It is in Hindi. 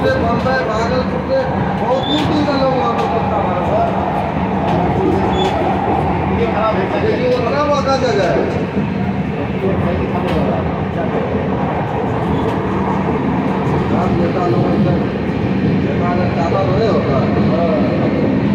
से बम्बई भागलपुर से बहुत दूर दूर का लोग वहाँ पर पत्ता मारा है। ये खराब है, ये खराब वाला जगह है। आप लेता लोग इधर ज्यादा रोए होगा।